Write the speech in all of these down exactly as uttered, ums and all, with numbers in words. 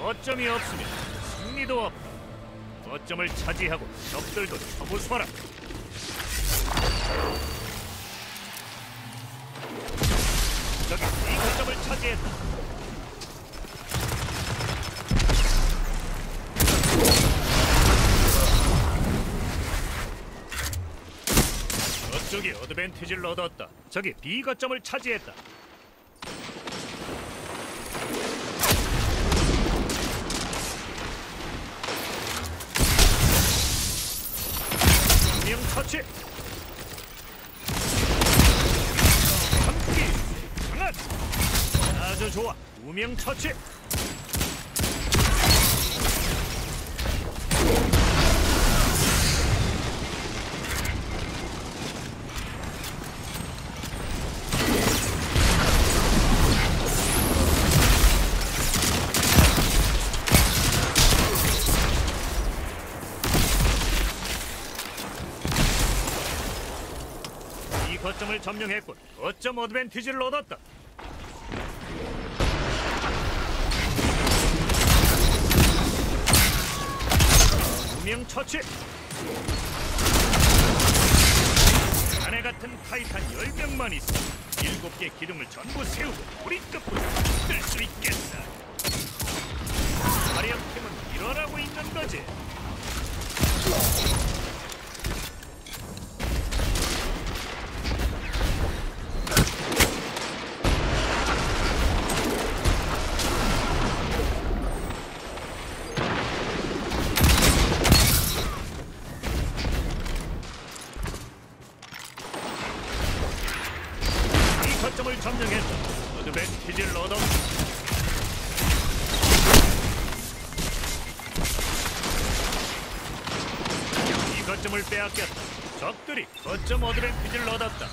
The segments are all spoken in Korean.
거점이 없으면 승리도 없다. 거점을 차지하고 적들도 쳐부숴라. 저기 이 거점을 차지했다. 저쪽이 어드밴티지를 얻었다. 저기 B 거점을 차지했다. 명 처치. 함께 강한. 아주 좋아. 우명 처치. 거점을 점령했군. 거점 어드밴티지를 얻었다. 두명 처치. 자네 같은 타이탄 열 명만 있어 일곱 개 기둥을 전부 세우고 우리 끝부터 뜰 수 있겠어. 화력팀은 이러라고 있는 거지. 거점을 점령했다. 어드밴티지를 얻었다. 이 거점을 빼앗겼다. 적들이 거점 어드밴티지를 얻었다.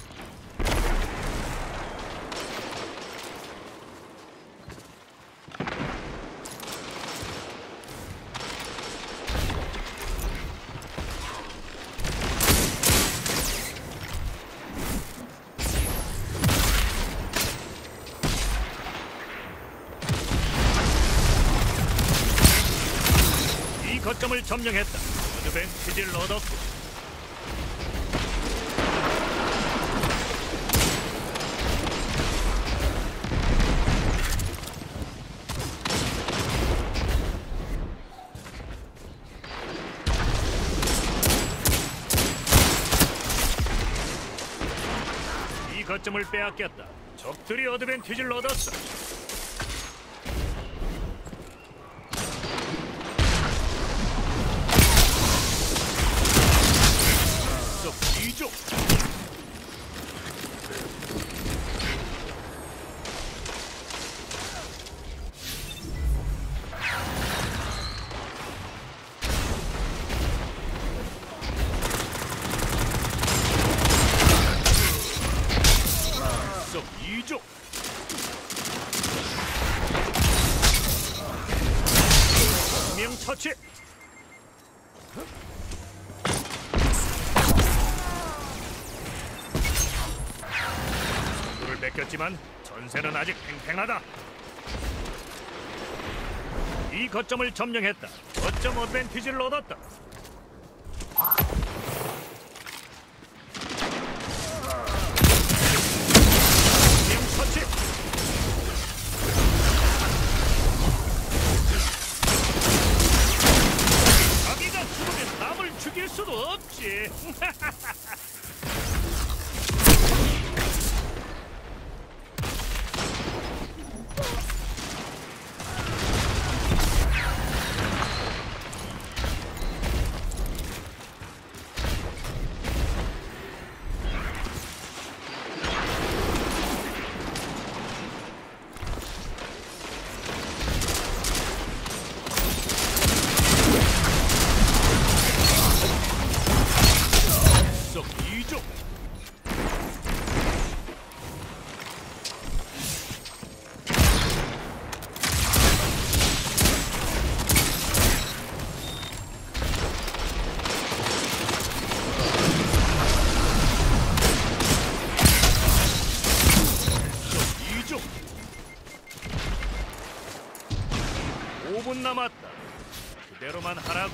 거점을 점령했다. 어드밴티지를 얻었고. 이 거점을 빼앗겼다. 적들이 어드밴티지를 얻었어. 이쪽. 이쪽. 명 처치. 뺏겼지만 전세는 아직 팽팽하다. 이 거점을 점령했다. 거점 어드밴티지를 얻었다. 명 처치. 자기가 죽으면 남을 죽일 수도 없지. 남았다. 그대로만 하라고.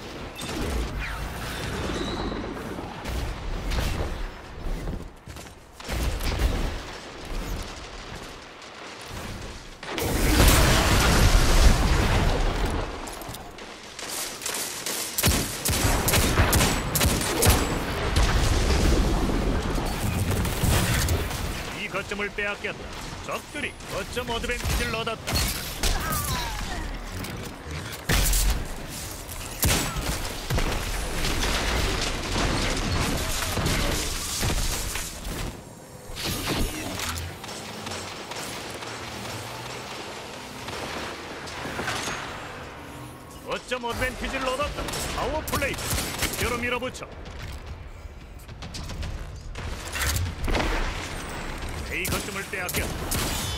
이 거점을 빼앗겼다. 적들이 거점 어드밴티지를 얻었다. 거점 어드밴티지를 얻었다. 파워 플레이. 그대로 밀어붙여. A 거점을 빼앗겼다.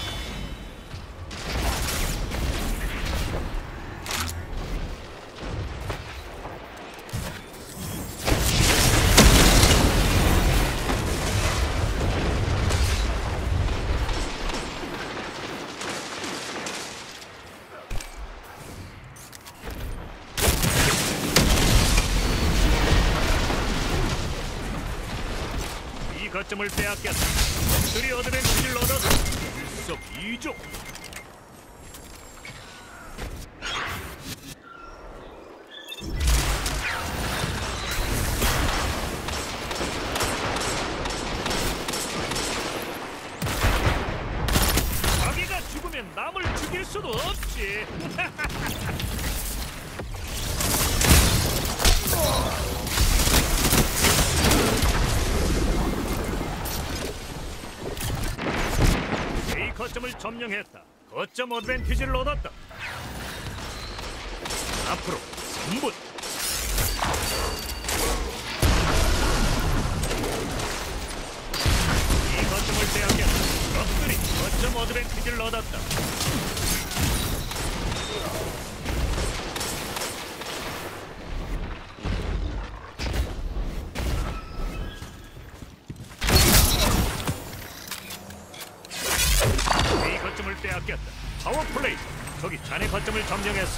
이 거점을 빼앗겼다. 적들이 어드밴티지를 얻어서 일석이조. 자기가 죽으면 남을 죽일 수도 없지. 거점을 점령했다. 거점 어드밴티지를 얻었다. 앞으로 삼 분. 이 거점을 빼앗겼다. 적들이 거점 어드밴티지를 얻었다. 거점을 빼앗겼다. 파워 플레이. 저기 자네 거점을 점령했어.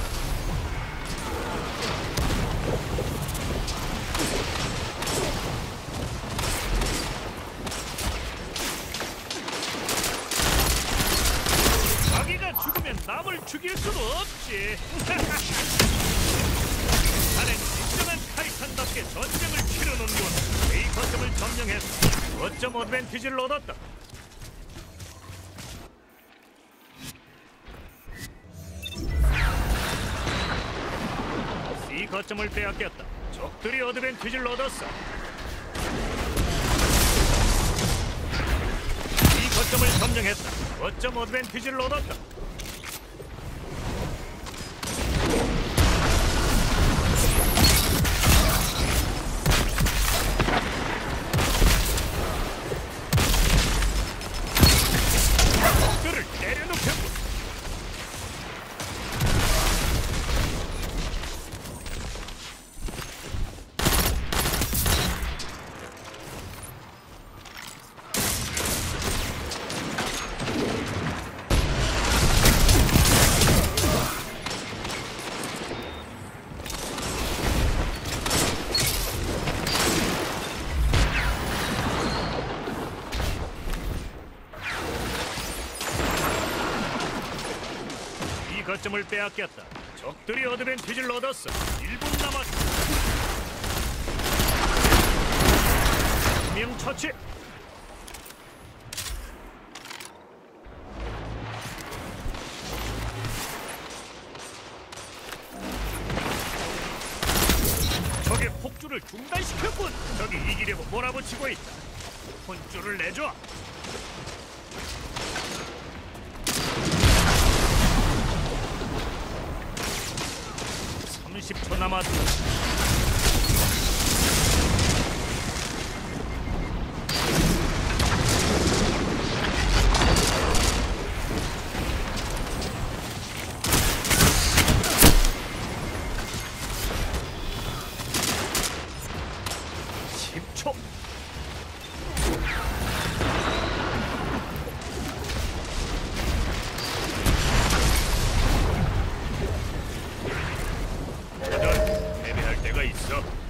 자기가 죽으면 남을 죽일 수도 없지. 자네는 진정한 타이탄답게 전쟁을 치르는군. 이 거점을 점령했어. 거점 어드밴티지를 얻었다. 이 거점을 빼앗겼다. 적들이 어드밴티지를 얻었어. 이 거점을 점령했다. 거점 어드밴티지를 얻었다. 적들을 때려눕혔고. 거점을 빼앗겼다. 적들이 어드밴티지를 얻었어. 일 분 남았다. 한 명 처치. 적의 폭주를 중단시켰군. 적이 이기려고 몰아붙이고 있다. 혼줄을 내줘. 삼십 초 남았다. 십 초. 있어.